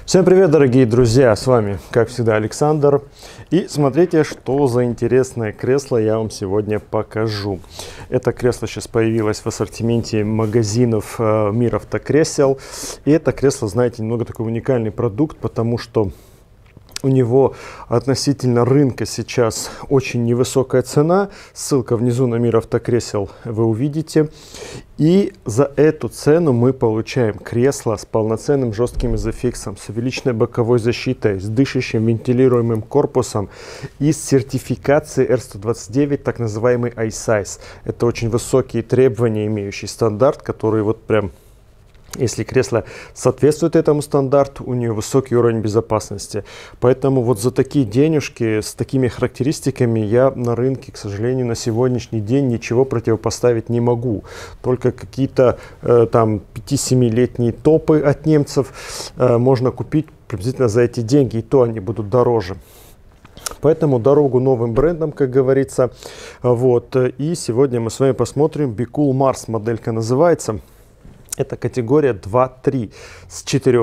Всем привет, дорогие друзья! С вами, как всегда, Александр. И смотрите, что за интересное кресло я вам сегодня покажу. Это кресло сейчас появилось в ассортименте магазинов мира автокресел. И это кресло, знаете, немного такой уникальный продукт, потому что у него относительно рынка сейчас очень невысокая цена. Ссылка внизу на мир автокресел вы увидите. И за эту цену мы получаем кресло с полноценным жестким изофиксом, с увеличенной боковой защитой, с дышащим вентилируемым корпусом и с сертификацией R129, так называемый iSize. Это очень высокие требования, имеющие стандарт, который вот прям... Если кресло соответствует этому стандарту, у нее высокий уровень безопасности. Поэтому вот за такие денежки, с такими характеристиками я на рынке, к сожалению, на сегодняшний день ничего противопоставить не могу. Только какие-то там 5-7-летние топы от немцев можно купить приблизительно за эти деньги, и то они будут дороже. Поэтому дорогу новым брендам, как говорится. Вот. И сегодня мы с вами посмотрим BeCool Mars, моделька называется. Это категория 2-3 с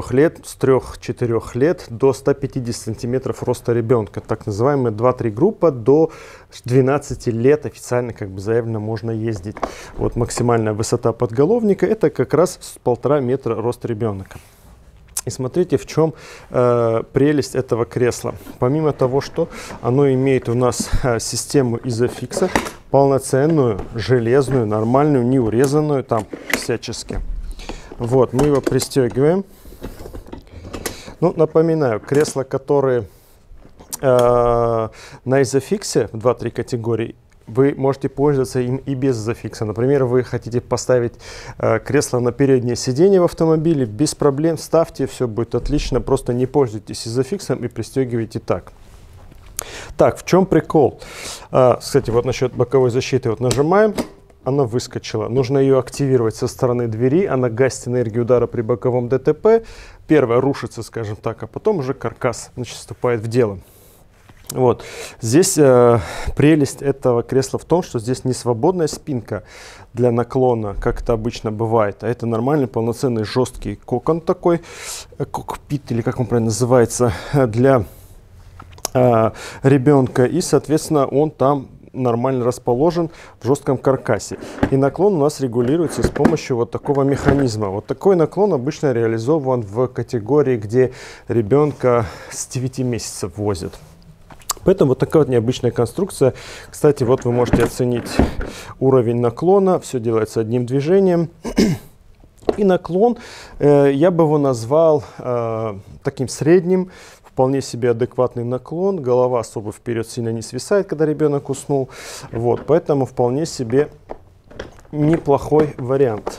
3-4 лет до 150 сантиметров роста ребенка. Так называемая 2-3 группа до 12 лет официально как бы заявлено можно ездить. Вот максимальная высота подголовника это как раз 1,5 метра роста ребенка. И смотрите, в чем прелесть этого кресла. Помимо того, что оно имеет у нас систему изофикса, полноценную, железную, нормальную, не урезанную там всячески. Вот, мы его пристегиваем. Ну, напоминаю, кресла, которые на изофиксе в 2-3 категории, вы можете пользоваться им и без изофикса. Например, вы хотите поставить кресло на переднее сиденье в автомобиле, без проблем ставьте, все будет отлично, просто не пользуйтесь изофиксом и пристегивайте так. Так, в чем прикол? Кстати, вот насчет боковой защиты, вот нажимаем. Она выскочила. Нужно ее активировать со стороны двери. Она гасит энергию удара при боковом ДТП. Первое рушится, скажем так, а потом уже каркас вступает в дело. Вот. Здесь прелесть этого кресла в том, что здесь не свободная спинка для наклона, как это обычно бывает, а это нормальный полноценный жесткий кокон такой, кокпит или как он правильно называется, для ребенка. И, соответственно, он там нормально расположен в жестком каркасе. И наклон у нас регулируется с помощью вот такого механизма. Вот такой наклон обычно реализован в категории, где ребенка с 9 месяцев возят. Поэтому вот такая вот необычная конструкция. Кстати, вот вы можете оценить уровень наклона. Все делается одним движением. И наклон, я бы его назвал таким средним. Вполне себе адекватный наклон, голова особо вперед сильно не свисает, когда ребенок уснул. Вот, поэтому вполне себе неплохой вариант.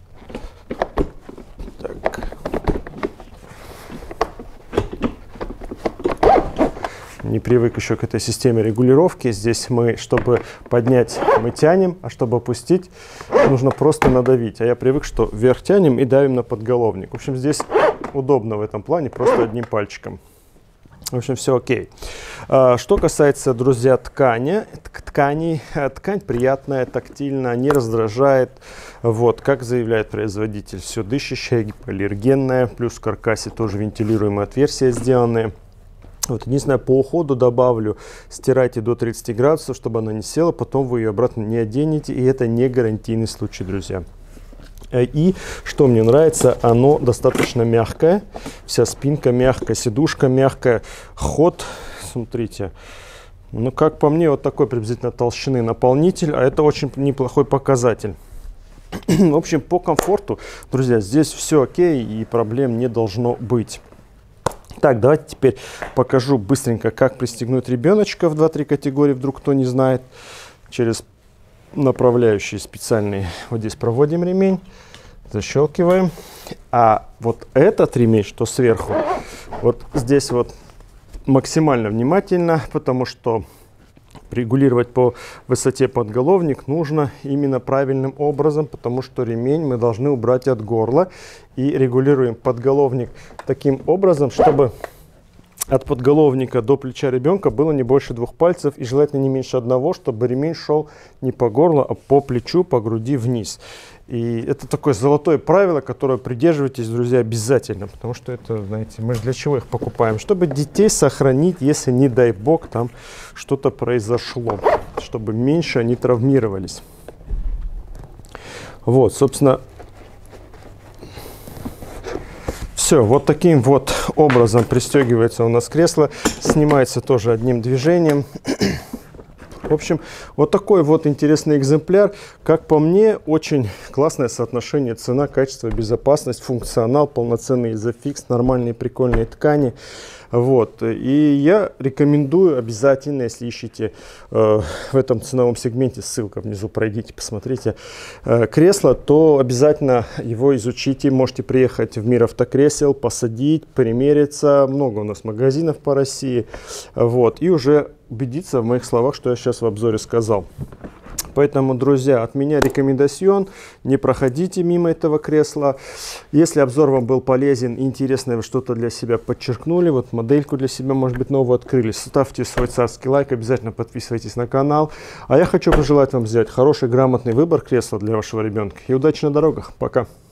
Так. Не привык еще к этой системе регулировки. Здесь мы, чтобы поднять, мы тянем, а чтобы опустить, нужно просто надавить. А я привык, что вверх тянем и давим на подголовник. В общем, здесь удобно в этом плане, просто одним пальчиком. В общем, все окей. Что касается, друзья, ткани, ткань приятная, тактильная, не раздражает. Вот, как заявляет производитель, все дышащее, гипоаллергенное, плюс в каркасе тоже вентилируемые отверстия сделаны. Вот, единственное, по уходу добавлю, стирайте до 30 градусов, чтобы она не села, потом вы ее обратно не оденете, и это не гарантийный случай, друзья. И что мне нравится, оно достаточно мягкое, вся спинка мягкая, сидушка мягкая, ход, смотрите, ну как по мне, вот такой приблизительно толщины наполнитель, а это очень неплохой показатель. В общем, по комфорту, друзья, здесь все окей и проблем не должно быть. Так, давайте теперь покажу быстренько, как пристегнуть ребеночка в 2-3 категории, вдруг кто не знает, через направляющие специальные. Вот здесь проводим ремень, защелкиваем. А вот этот ремень, что сверху, вот здесь вот максимально внимательно, потому что регулировать по высоте подголовник нужно именно правильным образом, потому что ремень мы должны убрать от горла. И регулируем подголовник таким образом, чтобы от подголовника до плеча ребенка было не больше 2 пальцев и желательно не меньше 1, чтобы ремень шел не по горлу, а по плечу, по груди вниз. И это такое золотое правило, которое придерживайтесь, друзья, обязательно, потому что это, знаете, мы же для чего их покупаем? Чтобы детей сохранить, если, не дай бог, там что-то произошло, чтобы меньше они травмировались. Вот, собственно, все, вот таким вот образом пристегивается у нас кресло, снимается тоже одним движением. В общем, вот такой вот интересный экземпляр. Как по мне, очень классное соотношение цена, качество, безопасность, функционал, полноценный изофикс, нормальные прикольные ткани. Вот. И я рекомендую обязательно, если ищете в этом ценовом сегменте, ссылка внизу, пройдите, посмотрите, кресло, то обязательно его изучите. Можете приехать в Мир Автокресел, посадить, примериться. Много у нас магазинов по России. Вот. И уже убедиться в моих словах, что я сейчас в обзоре сказал. Поэтому, друзья, от меня рекомендацион, не проходите мимо этого кресла. Если обзор вам был полезен, интересно, вы что-то для себя подчеркнули, вот модельку для себя, может быть, новую открыли, ставьте свой царский лайк, обязательно подписывайтесь на канал. А я хочу пожелать вам сделать хороший, грамотный выбор кресла для вашего ребенка. И удачи на дорогах. Пока!